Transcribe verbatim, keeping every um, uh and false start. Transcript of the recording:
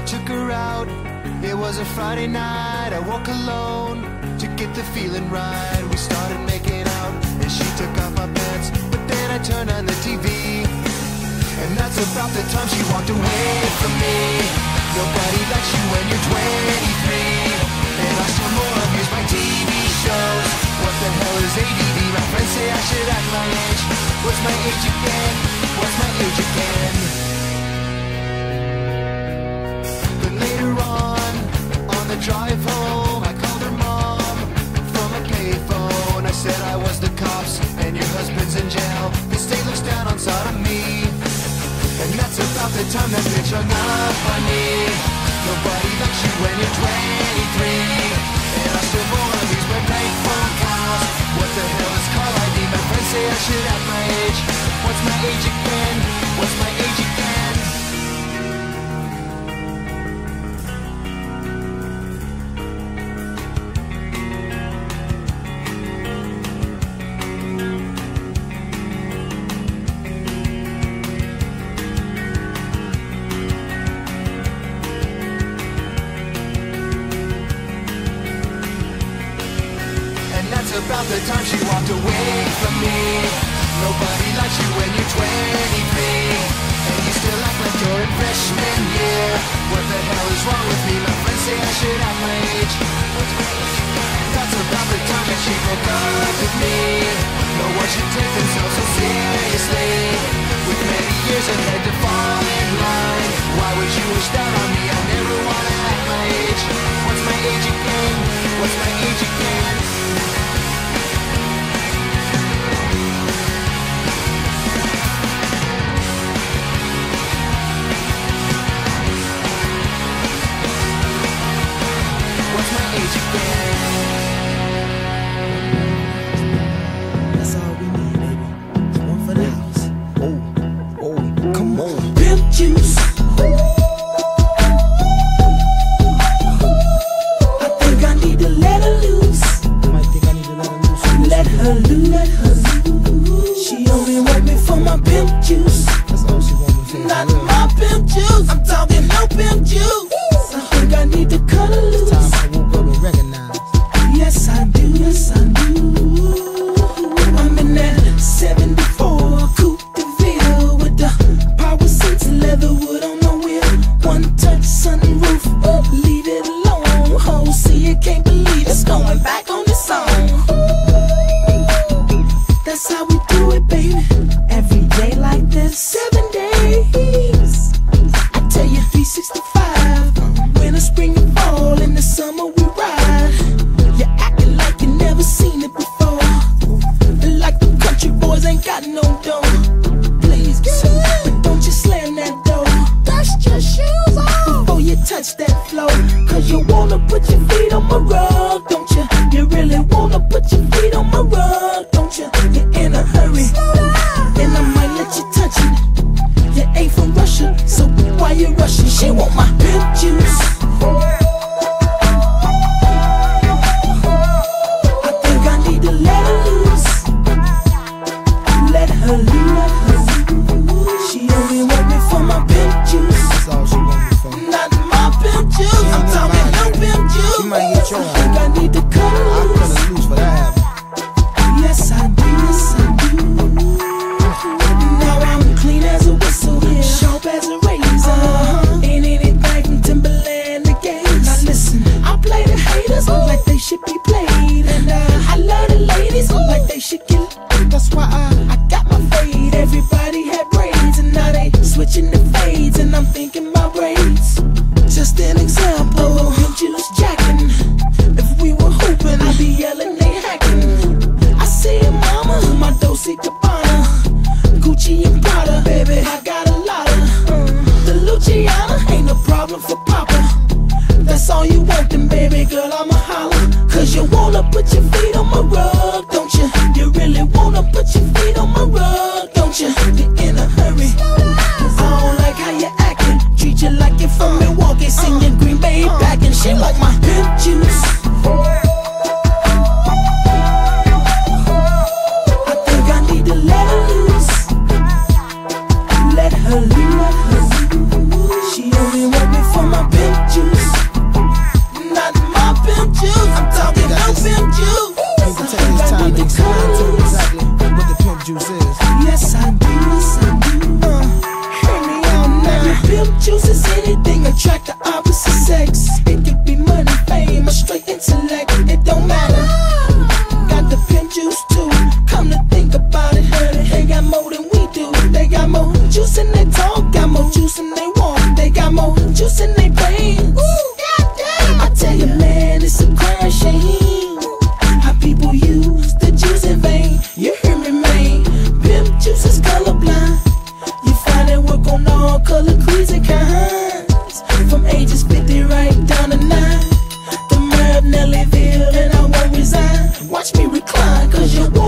took her out. It was a Friday night, I woke alone to get the feeling right. We started making out and she took off my pants, but then I turned on the T V, and that's about the time she walked away from me. Nobody likes you when you're twenty-three, and I still more abuse my T V shows. What the hell is A D D? My friends say I should act my age. What's my age again? What's my age again? Then later on, on the drive home, I called her mom from a payphone. I said I was the cops and your husband's in jail. The state looks down on sodomy, and that's about the time that bitch hung up on me. Nobody likes you when you're twenty-three, and I still wanna use my bank phone calls. What the hell is call I D? My friends say I should act my age. What's my age again? What's my age again? About the time she walked away from me. Nobody likes you when you're twenty-three, and you still act like you're in freshman year. What the hell is wrong with me? My friends say I should act my age. That's about the time that she broke up with me. No one should take themselves so seriously, with many years ahead to fall in line. Why would you wish that on me? I never wanna act my age. What's my age again? What's my age again? That's all we need, baby. One for the house. Oh, oh, come on. Pimp juice. I think I need to let her loose. You might think I need to let her loose. Let her loose. Let her loose. She only want me for my pimp juice. That's all she want me for. Not my pimp juice. I'm talking no pimp juice. I think I need to cut her loose. Recognize. Yes, I do, yes, I do. I'm in that seventy-four Coupe de Ville with the power seats, leather wood on the wheel, one touch sunroof, leave it alone. Oh, see, you can't believe it's going back on the song. That's how we do it, baby. Every day like this, seven days. I tell you, three sixty-five. Winter, spring, and fall. In the summer, we ride. You're acting like you never seen it before. Like the country boys ain't got no dough. Please, but don't you slam that door. Dust your shoes off before you touch that floor. Cause you wanna put your feet on my rug, don't you? You really wanna put your feet on my rug, don't you? You're in a hurry, and I might let you touch it. You ain't from Russia, so why you rushing? She want my pimp juice. She only want me for my baby. this. Pimp juice. You can take this time to explain to me exactly what the pimp juice is. Yes, I do. Yes, I do. Uh, hear me out now. Pimp juice is anything attract the opposite sex. It could be money, fame, or straight intellect. It don't matter. Got the pimp juice too. Come to think about it, they got more than we do. They got more juice in their talk, got more juice in their walk. They got more juice in their veins. I tell you, man, it's a crime shame how people use the juice in vain. You hear me, man? Pimp juice is colorblind. You find it work on all color creeds and kinds, from ages fifty right down to nine. The mayor of Nellyville, and I won't resign. Watch me recline, cause you won't.